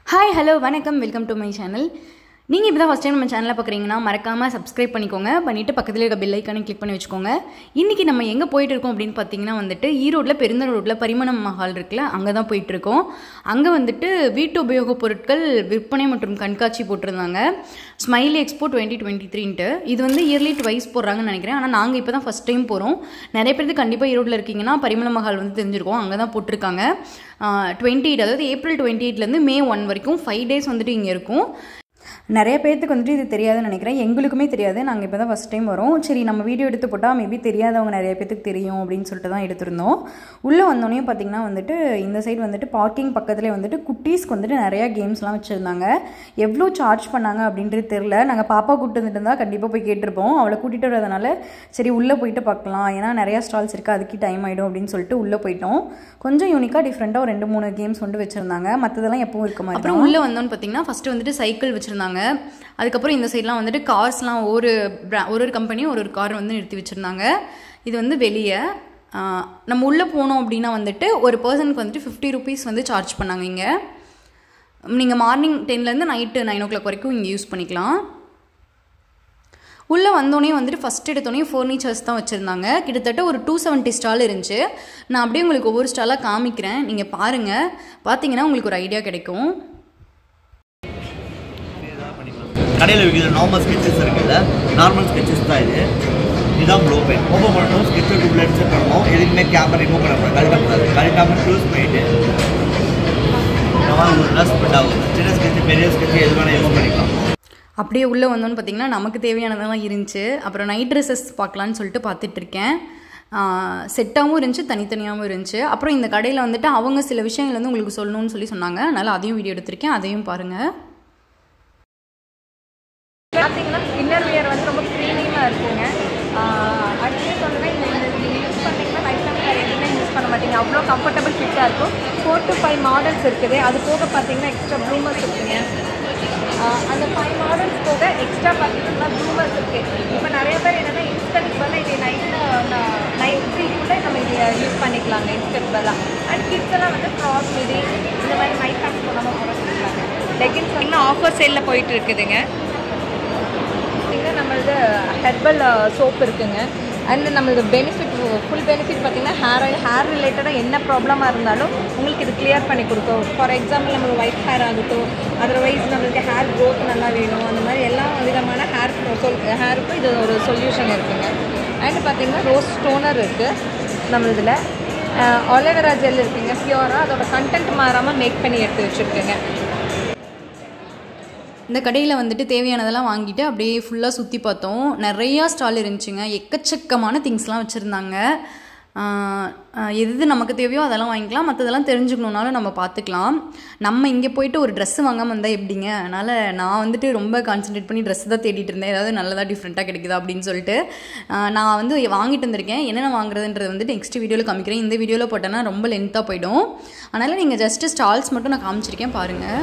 Hi hello வணக்கம் welcome to my channel. நீங்கள் இப்போ தான் ஃபஸ்ட் டைம் நம்ம சேனலில் பார்க்குறீங்கன்னா மறக்காமல் சப்ஸ்கிரைப் பண்ணிக்கோங்க. பண்ணிவிட்டு பக்கத்தில் இருக்க பெல் ஐக்கானை கிளிக் பண்ணி வச்சுக்கோங்க. இன்றைக்கி நம்ம எங்கே போயிட்டு இருக்கோம் அப்படின்னு பார்த்தீங்கன்னா ஈரோட்டில் பெருந்தல் ரோட்டில் பரிமளம் மஹால் இருக்குல்ல, அங்கே தான் போயிட்டுருக்கோம். அங்கே வீட்டு உபயோகப் பொருட்கள் விற்பனை மற்றும் கண்காட்சி போட்டிருந்தாங்க. ஸ்மைலி எக்ஸ்போ 2023 இது இயர்லி ட்வைஸ் போடுறாங்கன்னு நினைக்கிறேன். ஆனால் நாங்கள் இப்போ தான் ஃபஸ்ட் டைம் போகிறோம். நிறைய பேருக்கு கண்டிப்பாக ஈரோட்டில் இருக்கீங்கன்னா பரிமளம் மஹால் தெரிஞ்சிருக்கோம். அங்கே தான் போட்டிருக்காங்க. 28 அதாவது ஏப்ரல் 28லேருந்து மே 1 வரைக்கும் 5 டேஸ் இங்கே இருக்கும். நிறைய பேர்த்துக்கு இது தெரியாதுன்னு நினைக்கிறேன். எங்களுக்குமே தெரியாது. நாங்கள் இப்போ தான் ஃபஸ்ட் டைம் வரோம். சரி, நம்ம வீடியோ எடுத்து போட்டால் மேபி தெரியாதவங்க நிறைய பேர்த்துக்கு தெரியும் அப்படின்னு சொல்லிட்டு தான் எடுத்திருந்தோம். உள்ளே வந்தோடனே பார்த்திங்கன்னா இந்த சைடு பார்க்கிங் பக்கத்துலேயே குட்டீஸ்க்கு நிறையா கேம்ஸ்லாம் வச்சுருந்தாங்க. எவ்வளோ சார்ஜ் பண்ணாங்க அப்படின்றது தெரில. நாங்கள் பாப்பா கூப்பிட்டு வந்துட்டு இருந்தால் கண்டிப்பாக போய் கேட்டிருப்போம். அவளை கூட்டிகிட்டு வரதுனால சரி உள்ளே போயிட்டு பார்க்கலாம், ஏன்னா நிறையா ஸ்டால்ஸ் இருக்குது, அதுக்கு டைம் ஆகிடும் அப்படின்னு சொல்லிட்டு உள்ளே போயிட்டோம். கொஞ்சம் யூனிக்காக டிஃப்ரெண்ட்டாக ஒரு 2-3 கேம்ஸ் வச்சுருந்தாங்க. மற்றதெல்லாம் எப்பவும் இருக்க மாதிரி. அப்புறம் உள்ளே வந்தோன்னு பார்த்தீங்கன்னா ஃபஸ்ட்டு சைக்கிள் வச்சுருந்தாங்க. அதுக்கப்புறம் இந்த சைட்லாம் கார்ஸ்லாம் ஒரு கம்பெனியும் ஒரு கார் நிறுத்தி வச்சுருந்தாங்க. இது வெளியே நம்ம உள்ளே போனோம் அப்படின்னா ஒரு பர்சனுக்கு 50 ருபீஸ் சார்ஜ் பண்ணாங்க. இங்கே நீங்கள் மார்னிங் 10லேருந்து நைட்டு 9 o'clock வரைக்கும் இங்கே யூஸ் பண்ணிக்கலாம். உள்ளே வந்தோடனே ஃபஸ்ட் எடுத்தோடனே ஃபர்னிச்சர்ஸ் தான் வச்சுருந்தாங்க. கிட்டத்தட்ட ஒரு 270 ஸ்டால் இருந்துச்சு. நான் அப்படியே உங்களுக்கு ஒவ்வொரு ஸ்டாலாக காமிக்கிறேன், நீங்கள் பாருங்கள். பார்த்தீங்கன்னா உங்களுக்கு ஒரு ஐடியா கிடைக்கும். கடையில் விற்கிற நார்மல் ஸ்கெச்சஸ் இருக்குல்ல, நார்மல் ஸ்கெச்சஸ் தான் இது. இதுதான் ப்ளோ பென். ஓப்பன் பண்ணணும், ஸ்கெட்சை டூப்ல இன்சர்ட் பண்ணணும். எதுக்குமே கேமரா ரிமூவ் பண்ணக்கூடாது, கழட்டக்கூடாது. கழட்டாமல் க்ளோஸ் பண்ணிவிட்டு ஒரு நாள் ஸ்பெண்ட் ஆகும். சின்ன ஸ்கெட்சு பெரிய ஸ்கெட்சு எது வேணால் யூஸ் பண்ணிக்கலாம். அப்படியே உள்ளே வந்தோன்னு பார்த்தீங்கன்னா நமக்கு தேவையானதெல்லாம் இருந்துச்சு. அப்புறம் நைட் ட்ரெஸ்ஸஸ் பார்க்கலான்னு சொல்லிட்டு பார்த்துட்ருக்கேன். செட்டாகவும் இருந்துச்சு, தனித்தனியாகவும் இருந்துச்சு. அப்புறம் இந்த கடையில் அவங்க சில விஷயங்கள் உங்களுக்கு சொல்லணும்னு சொன்னாங்க. அதனால் அதையும் வீடியோ எடுத்திருக்கேன், அதையும் பாருங்கள். பார்த்தீங்கன்னா இன்னர் வியர் ரொம்ப ப்ரீமியமாக இருக்குங்க. அடுத்து சொன்னால் நீங்கள் யூஸ் பண்ணிங்கன்னா லைஃப் டைம் வேறு எதுவுமே யூஸ் பண்ண மாட்டீங்க. அவ்வளோ கம்ஃபர்டபுள் ஃபிட்டாக இருக்கும். 4 to 5 மாடல்ஸ் இருக்குது. அது போக பார்த்தீங்கன்னா எக்ஸ்ட்ரா ப்ளூமர்ஸ் இருக்குங்க. அந்த 5 மாடல்ஸ் போக எக்ஸ்ட்ரா பார்த்தீங்கன்னா ப்ளூமர்ஸ் இருக்குது. இப்போ நிறைய பேர் என்னென்னா இன்ஸ்கர்ட்டுக்கு பதிலாக இது நைட் த்ரீக்குள்ளே நம்ம இதை யூஸ் பண்ணிக்கலாங்க. இன்ஸ்கர்ட் பதிலாக அண்ட் கிட்ஸ் எல்லாம் ஃப்ராக் மிடி இந்த மாதிரி நைட் பேக்ஸ் போடாமல் போட சொல்லிக்கலாங்க. லெகின்ஸ் ஆஃபர் சேலில் போயிட்டு இருக்குதுங்க. நம்மளது ஹெர்பல் சோப் இருக்குங்க. அண்ட் நம்மளது பெனிஃபிட் ஃபுல் பெனிஃபிட் பார்த்திங்கன்னா ஹேர் ரிலேட்டடாக என்ன ப்ராப்ளமாக இருந்தாலும் உங்களுக்கு இது கிளியர் பண்ணி கொடுக்கும். ஃபார் எக்ஸாம்பிள் நம்மளுக்கு ஒயிட் ஹேர் ஆகட்டும், அதர்வைஸ் நம்மளுக்கு ஹேர் க்ரோத் நல்லா வேணும், அந்த மாதிரி எல்லா விதமான ஹேருக்கும் இது ஒரு சொல்யூஷன் இருக்குங்க. அண்ட் பார்த்திங்கன்னா ரோஸ் டோனர் இருக்குது நம்மளதில். ஆலோவேரா ஜெல் இருக்குங்க, பியூராக அதோட கண்டென்ட் மாறாமல் மேக் பண்ணி எடுத்து வச்சுருக்குங்க. இந்த கடையில் தேவையானதெல்லாம் வாங்கிட்டு அப்படியே ஃபுல்லாக சுற்றி பார்த்தோம். நிறையா ஸ்டால் இருந்துச்சுங்க. எக்கச்சக்கமான திங்ஸ்லாம் வச்சுருந்தாங்க. எது நமக்கு தேவையோ அதெல்லாம் வாங்கிக்கலாம், மற்றதெல்லாம் தெரிஞ்சுக்கணுன்னாலும் நம்ம பார்த்துக்கலாம். நம்ம இங்கே போயிட்டு ஒரு ட்ரெஸ்ஸு வாங்காமல் இருந்தால் எப்படிங்க? அதனால் நான் ரொம்ப கான்சன்ட்ரேட் பண்ணி ட்ரெஸ்ஸு தான் தேடிட்டு இருந்தேன், ஏதாவது நல்லதாக டிஃப்ரெண்ட்டாக கிடைக்குதா அப்படின்னு சொல்லிட்டு. நான் வாங்கிட்டு வந்திருக்கேன். என்னென்ன வாங்குறதுன்றது நெக்ஸ்ட் வீடியோவில் காமிக்கிறேன். இந்த வீடியோவில் போட்டேன்னா ரொம்ப லென்த்தாக போயிடும். அதனால் நீங்கள் ஜஸ்ட்டு ஸ்டால்ஸ் மட்டும் நான் காமிச்சிருக்கேன், பாருங்கள்.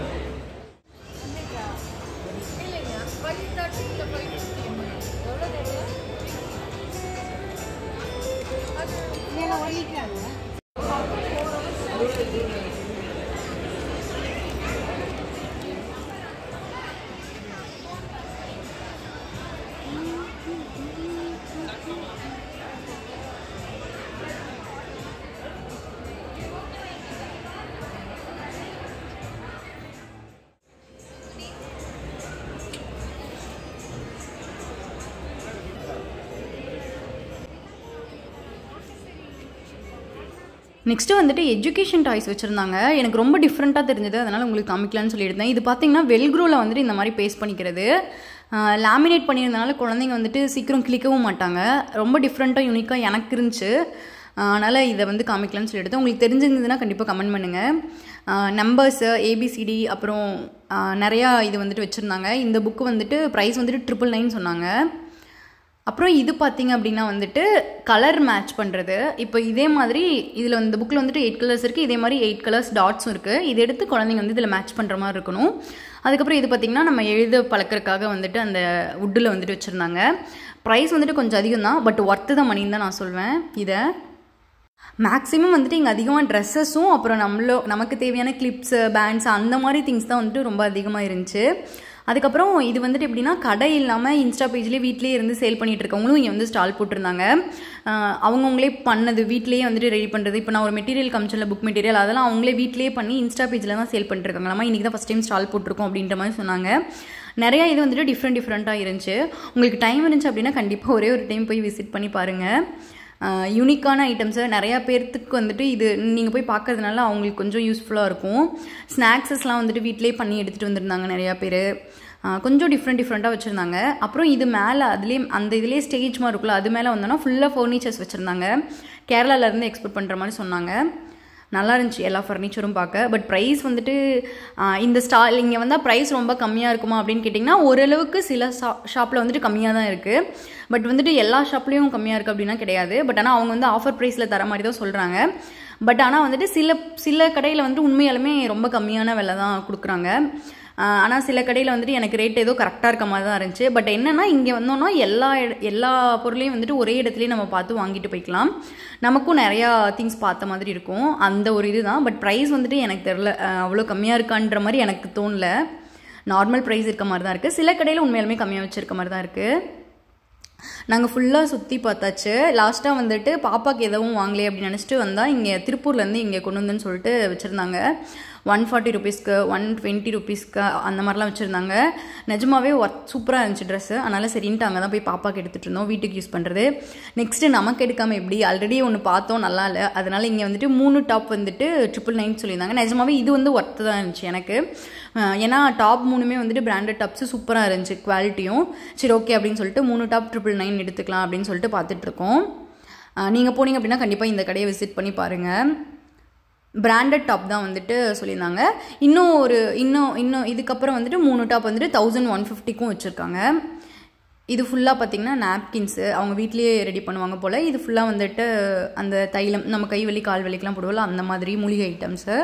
நெக்ஸ்ட்டு எஜுகேஷன் டாய்ஸ் வச்சுருந்தாங்க. எனக்கு ரொம்ப டிஃப்ரெண்ட்டாக தெரிஞ்சது, அதனால் உங்களுக்கு காமிக்கலான்னு சொல்லியிருந்தேன். இது பார்த்தீங்கன்னா வெல்க்ரோவில் இந்த மாதிரி பேஸ்ட் பண்ணிக்கிறது. லேமினேட் பண்ணியிருந்தனால குழந்தைங்க சீக்கிரம் கிளிக்கவும் மாட்டாங்க. ரொம்ப டிஃப்ரெண்ட்டாக யூனிக்காக எனக்கு இருந்துச்சு. அதனால் இதை காமிக்கலான்னு சொல்லிட்டு உங்களுக்கு தெரிஞ்சிருந்ததுன்னா கண்டிப்பாக கமெண்ட் பண்ணுங்கள். நம்பர்ஸு, ABCD அப்புறம் நிறையா இது வச்சுருந்தாங்க. இந்த புக்கு ப்ரைஸ் 999 சொன்னாங்க. அப்புறம் இது பார்த்தீங்க அப்படின்னா கலர் மேட்ச் பண்ணுறது. இப்போ இதே மாதிரி இதில் இந்த புக்கில் 8 கலர்ஸ் இருக்குது. இதே மாதிரி 8 கலர்ஸ் டாட்ஸும் இருக்குது. இதை எடுத்து குழந்தைங்க இதில் மேட்ச் பண்ணுற மாதிரி இருக்கணும். அதுக்கப்புறம் இது பார்த்திங்கன்னா நம்ம எழுத பழக்கிறதுக்காக அந்த வுட்டில் வச்சுருந்தாங்க. ப்ரைஸ் கொஞ்சம் அதிகம் தான், பட் ஒர்த்து தான் மணின்னு தான் நான் சொல்வேன். இதை மேக்ஸிமம் வந்துட்டு இங்கே அதிகமாக ட்ரெஸ்ஸஸும் அப்புறம் நமக்கு தேவையான கிளிப்ஸு பேண்ட்ஸ் அந்த மாதிரி திங்ஸ் தான் வந்துட்டு ரொம்ப அதிகமாக இருந்துச்சு. அதுக்கப்புறம் இது வந்துட்டு எப்படின்னா கடை இல்லாமல் இன்ஸ்டா பேஜ்லேயே வீட்லேயே இருந்து சேல் பண்ணிகிட்டு இருக்கவங்களும் இங்கே வந்து ஸ்டால் போட்டிருந்தாங்க. அவங்கவுங்களே பண்ணது வீட்லேயே வந்துட்டு ரெடி பண்ணுறது. இப்போ நான் ஒரு மெட்டீரியல் காமிச்சல புக் மெட்டீரியல் அதெல்லாம் அவங்களே வீட்லேயே பண்ணி இன்ஸ்டா பேஜில் தான் சேல் பண்ணிட்டுருக்காங்க. நம்ம இன்றைக்கி தான் ஃபஸ்ட் டைம் ஸ்டால் போட்டிருக்கோம் அப்படின்ற மாதிரி சொன்னாங்க. நிறையா இது வந்துட்டு டிஃப்ரெண்ட்டாக இருந்துச்சு. உங்களுக்கு டைம் இருந்துச்சு அப்படின்னா கண்டிப்பாக ஒரே ஒரு டைம் போய் விசிட் பண்ணி பாருங்கள். யூனிக்கான ஐட்டம்ஸை நிறையா பேர்த்துக்கு வந்துட்டு இது நீங்கள் போய் பார்க்கறதுனால அவங்களுக்கு கொஞ்சம் யூஸ்ஃபுல்லாக இருக்கும். ஸ்நாக்ஸஸ்லாம் வந்துட்டு வீட்டிலே பண்ணி எடுத்துகிட்டு வந்திருந்தாங்க நிறையா பேர். கொஞ்சம் டிஃப்ரெண்ட்டாக வச்சுருந்தாங்க. அப்புறம் இது மேலே அதுலேயே அந்த இதுலேயே ஸ்டேஜ் மாதிரி இருக்குல்ல அது மேலே வந்தோன்னா ஃபுல்லாக ஃபர்னிச்சர்ஸ் வச்சுருந்தாங்க. கேரளாவிலேருந்து எக்ஸ்போர்ட் பண்ணுற மாதிரி சொன்னாங்க. நல்லா இருந்துச்சு எல்லா ஃபர்னிச்சரும் பார்க்க. பட் ப்ரைஸ் வந்துட்டு இந்த ஸ்டால் இங்கே வந்தால் ப்ரைஸ் ரொம்ப கம்மியாக இருக்குமா அப்படின்னு கேட்டிங்கன்னா ஓரளவுக்கு சில ஷாப்பில் வந்துட்டு கம்மியாக தான் இருக்குது. பட் வந்துட்டு எல்லா ஷாப்லேயும் கம்மியாக இருக்குது அப்படின்னா கிடையாது. பட் ஆனால் அவங்க வந்து ஆஃபர் ப்ரைஸில் தர மாதிரி தான் சொல்கிறாங்க. பட் ஆனால் வந்துட்டு சில கடையில் வந்துட்டு உண்மையாலுமே ரொம்ப கம்மியான விலை தான் கொடுக்குறாங்க. ஆனால் சில கடையில் வந்துட்டு எனக்கு ரேட் ஏதோ கரெக்டாக இருக்க மாதிரி தான் இருந்துச்சு. பட் என்னென்னா இங்கே வந்தோன்னா எல்லா பொருளையும் வந்துட்டு ஒரே இடத்துலையே நம்ம பார்த்து வாங்கிட்டு போய்க்கலாம். நமக்கும் நிறையா திங்ஸ் பார்த்த மாதிரி இருக்கும். அந்த ஒரு இது தான். பட் ப்ரைஸ் வந்துட்டு எனக்கு தெரில அவ்வளோ கம்மியாக இருக்கான்ற மாதிரி எனக்கு தோணல. நார்மல் ப்ரைஸ் இருக்க மாதிரி தான் இருக்குது. சில கடையில் உண்மையாலுமே கம்மியாக வச்சுருக்க மாதிரி தான் இருக்குது. நாங்கள் ஃபுல்லாக சுற்றி பார்த்தாச்சு. லாஸ்ட்டாக வந்துட்டு பாப்பாவுக்கு எதுவும் வாங்கலையே அப்படின்னு நினச்சிட்டு வந்தால் இங்கே திருப்பூர்லேருந்து இங்கே கொண்டு வந்துன்னு சொல்லிட்டு வச்சுருந்தாங்க. 140 rupeesக்கு 120 rupeesக்கு அந்த மாதிரிலாம் வச்சுருந்தாங்க. நிஜமாவே சூப்பராக இருந்துச்சு ட்ரெஸ்ஸு. அதனால் சரின்ட்டு அங்கே தான் போய் பாப்பாவுக்கு எடுத்துகிட்டு இருந்தோம் வீட்டுக்கு யூஸ் பண்ணுறது. நெக்ஸ்ட்டு நமக்கு எடுக்காமல் எப்படி ஆல்ரெடி ஒன்று பார்த்தோம் நல்லா இல்லை. அதனால் இங்கே வந்துட்டு 3 டாப் வந்துட்டு 999 சொல்லியிருந்தாங்க. நிஜமாவே இது வந்து ஒர்த்து தான் இருந்துச்சு எனக்கு. ஏன்னா டாப் 3மே வந்துட்டு பிராண்டட் டாப்ஸு சூப்பராக இருந்துச்சு குவாலிட்டியும். சரி ஓகே அப்படின்னு சொல்லிட்டு 3 டாப் 999 எடுத்துக்கலாம் அப்படின்னு சொல்லிட்டு பார்த்துட்ருக்கோம். நீங்கள் போனீங்க அப்படின்னா கண்டிப்பாக இந்த கடையை விசிட் பண்ணி பாருங்கள். பிராண்டட் டாப் தான் வந்துட்டு சொல்லியிருந்தாங்க. இன்னும் இதுக்கப்புறம் வந்துட்டு 3 டாப் வந்துட்டு 1150க்கும் வச்சுருக்காங்க. இது ஃபுல்லாக பார்த்திங்கன்னா நாப்கின்ஸு அவங்க வீட்லேயே ரெடி பண்ணுவாங்க போல். இது ஃபுல்லாக வந்துட்டு அந்த தைலம் நம்ம கை வலி கால் வலிக்கெலாம் போடுவோம்ல அந்த மாதிரி மூலிகை ஐட்டம்ஸு.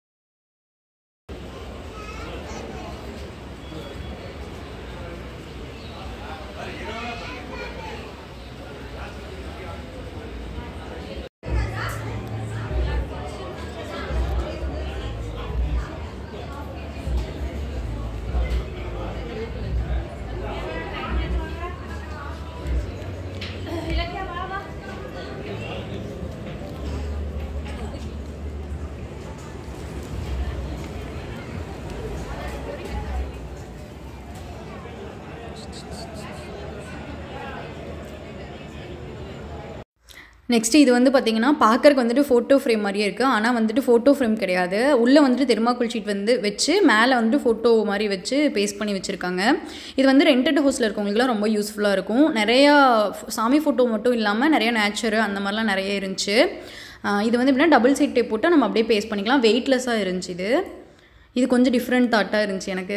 நெக்ஸ்ட்டு இது வந்து பார்த்திங்கன்னா பார்க்கறக்கு வந்துட்டு ஃபோட்டோ ஃப்ரேம் மாதிரியே இருக்குது. ஆனால் வந்துட்டு ஃபோட்டோ ஃப்ரேம் கிடையாது. உள்ளே வந்துட்டு தெர்மாக்கோல் ஷீட் வந்து வச்சு மேலே வந்துட்டு ஃபோட்டோ மாதிரி வச்சு பேஸ்ட் பண்ணி வச்சுருக்காங்க. இது வந்து ரெண்டட் ஹவுஸில் இருக்கவங்களுக்குலாம் ரொம்ப யூஸ்ஃபுல்லாக இருக்கும். நிறையா சாமி ஃபோட்டோ மட்டும் இல்லாமல் நிறையா நேச்சரு அந்த மாதிரிலாம் நிறைய இருந்துச்சு. இது வந்து எப்படின்னா டபுள் சைட் டேப் போட்டு நம்ம அப்படியே பேஸ்ட் பண்ணிக்கலாம். வெயிட்லெஸ்ஸாக இருந்துச்சு. இது கொஞ்சம் டிஃப்ரெண்ட் தாட்டாக இருந்துச்சு எனக்கு.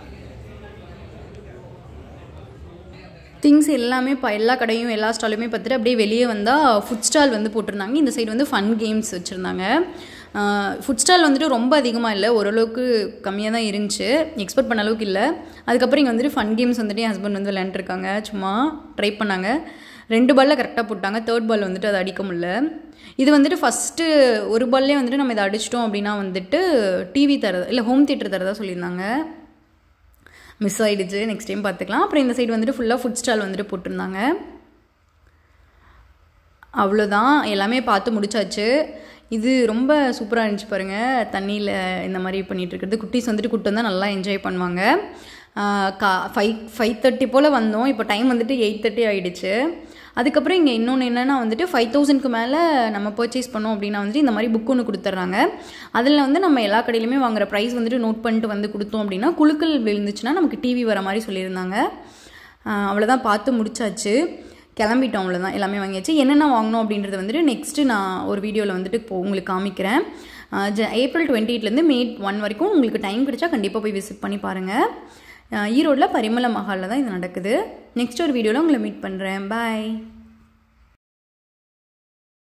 திங்ஸ் எல்லாமே எல்லா கடையும் எல்லா ஸ்டாலுமே பார்த்துட்டு அப்படியே வெளியே வந்தால் ஃபுட் ஸ்டால் வந்து போட்டிருந்தாங்க. இந்த சைடு வந்து ஃபன் கேம்ஸ் வச்சுருந்தாங்க. ஃபுட் ஸ்டால் வந்துட்டு ரொம்ப அதிகமாக இல்லை, ஓரளவுக்கு கம்மியாக தான் இருந்துச்சு, எக்ஸ்பெக்ட் பண்ண அளவுக்கு இல்லை. அதுக்கப்புறம் இங்கே வந்துட்டு ஃபன் கேம்ஸ் வந்துட்டு என் ஹஸ்பண்ட் வந்து விளையாண்டுருக்காங்க. சும்மா ட்ரை பண்ணாங்க. 2 பாலில் கரெக்டாக போட்டாங்க. 3rd பால் வந்துட்டு அதை அடிக்க முடியல. இது வந்துட்டு ஃபஸ்ட்டு ஒரு பால்லே வந்துட்டு நம்ம இதை அடிச்சிட்டோம் அப்படின்னா வந்துட்டு டிவி தரது இல்லை ஹோம் தியேட்டர் தரதா சொல்லியிருந்தாங்க. மிஸ் ஆகிடுச்சு, நெக்ஸ்ட் டைம் பார்த்துக்கலாம். அப்புறம் இந்த சைடு வந்துட்டு ஃபுல்லாக ஃபுட் ஸ்டால் வந்துட்டு போட்டிருந்தாங்க. அவ்வளோதான், எல்லாமே பார்த்து முடிச்சாச்சு. இது ரொம்ப சூப்பராக இருந்துச்சு பாருங்கள். தண்ணியில் இந்த மாதிரி பண்ணிகிட்ருக்கிறது குட்டீஸ் வந்துட்டு கூப்பிட்டு வந்தால் நல்லா என்ஜாய் பண்ணுவாங்க. 5:30 போல் வந்தோம். இப்போ டைம் வந்துட்டு 8:30 ஆகிடுச்சு. அதுக்கப்புறம் இங்கே இன்னொன்று என்னென்னா வந்துட்டு 5000க்கு மேலே நம்ம பர்ச்சேஸ் பண்ணோம் அப்படின்னா வந்துட்டு இந்த மாதிரி புக் ஒன்று கொடுத்துட்றாங்க. அதில் வந்து நம்ம எல்லா கடையிலுமே வாங்குகிற ப்ரைஸ் வந்துட்டு நோட் பண்ணிட்டு வந்து கொடுத்தோம் அப்படின்னா குழுக்கள் விழுந்துச்சுன்னா நமக்கு டிவி வர மாதிரி சொல்லியிருந்தாங்க. அவ்வளோதான், பார்த்து முடிச்சாச்சு, கிளம்பிட்டோம். அவ்வளோதான், எல்லாமே வாங்கியாச்சு. என்னென்ன வாங்கினோம் அப்படின்றத வந்துட்டு நெக்ஸ்ட்டு நான் ஒரு வீடியோவில் வந்துட்டு உங்களுக்கு காமிக்கிறேன். April 28லேருந்து May 1 வரைக்கும் உங்களுக்கு டைம் கிடைச்சா கண்டிப்பாக போய் விசிட் பண்ணி பாருங்கள். ஈரோடில் பரிமள மஹாலில் தான் இது நடக்குது. நெக்ஸ்ட் ஒரு வீடியோவில் உங்களை மீட் பண்ணுறேன். பாய்.